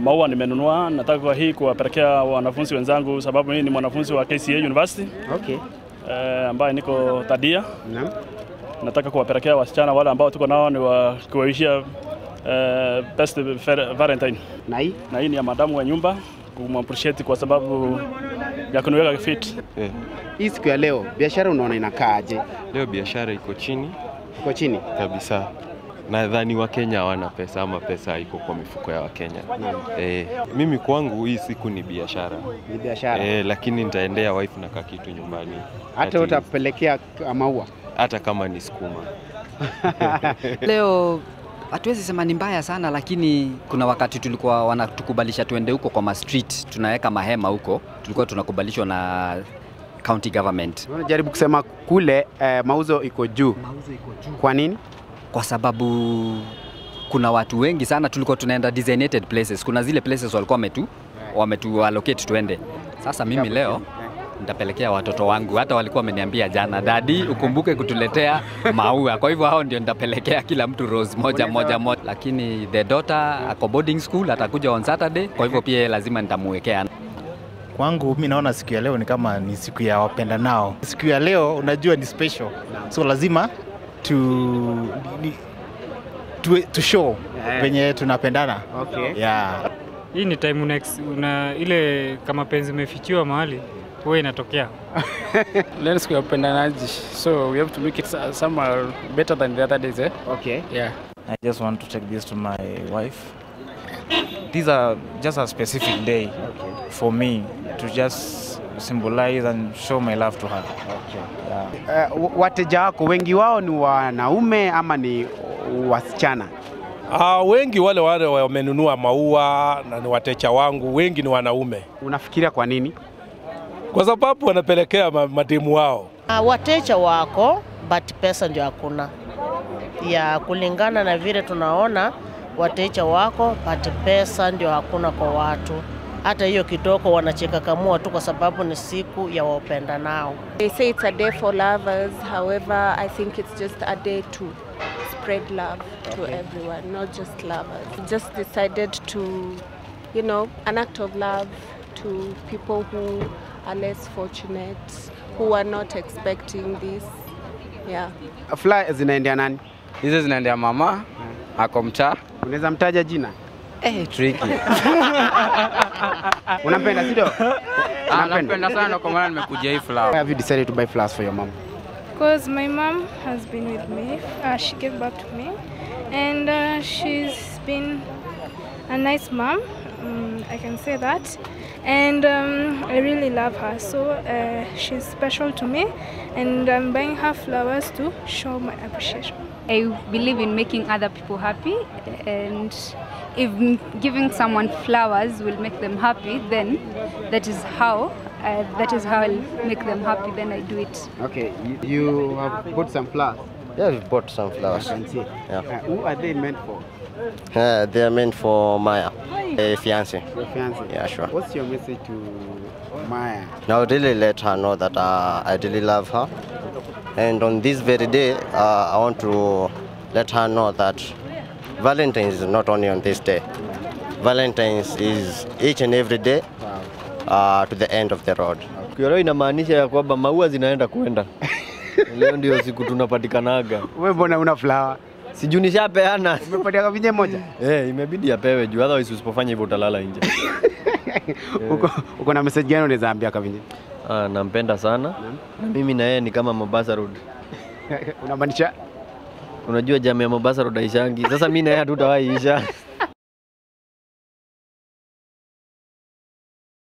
maua nimenunua, nataka kwa hii kuwapelekea wanafunzi wenzangu sababu mimi ni mwanafunzi wa KCA University. Okay. Ambaye niko Tadia. Naam. Nataka kuwapelekea wasichana wale ambao tuko nao ni wa kuwaishia best Valentine. Na hii ni ya madamu wa nyumba kumappreciate kwa sababu ya kuniweka fit. Hii siku ya leo biashara unaona inakaaje? Leo biashara iko chini. Iko chini kabisa. Nadhani Wakenya hawana pesa ama pesa iko kwa mifuko ya Wakenya. Mimi kwangu hii siku ni biashara. Ni biashara. Lakini nitaendea wife na kakitu nyumbani. Hata utapelekea maua hata kama ni sukuma. Leo hatuwezi sema ni mbaya sana, lakini kuna wakati tulikuwa wanatukubalisha tuende huko kwa street, tunaweka mahema huko, tulikuwa tunakubalishwa na county government. Unajaribu kusema kule mauzo iko juu. Mauzo iko juu. Kwa nini? Kwa sababu kuna watu wengi sana, tulikuwa tunaenda designated places. Kuna zile places walikuwa wametu allocate tuende. Sasa mimi leo nitapelekea watoto wangu, hata walikuwa wameniambia jana, daddy ukumbuke kutuletea maua. Kwa hivyo hao ndio nitapelekea kila mtu rose moja. Lakini the daughter ako boarding school, atakuja on Saturday, kwa hivyo pia lazima nitamwekea. Kwangu mimi naona siku ya leo ni kama ni siku ya wapenda nao. Siku ya leo unajua ni special. So lazima to show venye tunapendana. Okay. Yeah. Hii ni time ile kama penzi imefichiwa mahali huwa inatokea. Leo siku ya upendanaji. So we have to make it somewhere better than the other days, eh? Okay. Yeah. I just want to take this to my wife. These are just a specific day for me to just symbolize and show my love to her. Okay. Yeah. Wateja wako wengi wao ni wanaume ama ni wasichana? Wengi wale wamenunua maua na ni wateja wangu, wengi ni wanaume. Unafikiria kwa nini? Kwa sababu wanapelekea mademu wao. Wateja wako but pesa ndio hakuna. Ya kulingana na vile tunaona wateja wako but pesa ndio hakuna kwa watu. Hata hiyo kidogo wanacheka kamua tu kwa sababu ni siku ya wapenda nao. They say it's a day for lovers, however I think it's just a day to spread love to everyone, not just lovers. Just decided to, an act of love to people who are less fortunate, who are not expecting this. Yeah. Fly zinaendea nani? Hizo zinaendea mama, ako mtaa. Unaweza mtaja jina? Tricky. Unampenda sio? Napenda sana kwa maana nimekujia hii flower. Why have you decided to buy flowers for your mom? Because my mom has been with me. She gave birth to me, and she's been a nice mom. I can say that, and I really love her. So she's special to me, and I'm buying her flowers to show my appreciation. I believe in making other people happy, and if giving someone flowers will make them happy, then that is how I'll make them happy, then I do it. Okay, you have bought some flowers? Yeah, we bought some flowers. I can see. Yeah. Who are they meant for? They are meant for Maya, a fiancé. Your fiancé? Yeah, sure. What's your message to Maya? Now, really let her know that I really love her. And on this very day, I want to let her know that Valentine's is not only on this day. Valentine's is each and every day to the end of the road. Leo inamaanisha ya kwamba maua zinaenda kwenda. Leo ndio siku tunapatikanaga. Wewe mbona una flower? Sijui nishapeana. Umepatia kavinje moja? Imebidi apewe juu otherwise usipofanya hivyo utalala nje. Uko na message gani unaweza ambia kavinje? Nampenda sana. Na mimi na yeye ni kama Mombasa Road. Unamaanisha? Unajua jamaa ya Mombasa Road haishangi. Sasa mimi na yeye hatutawahi isha.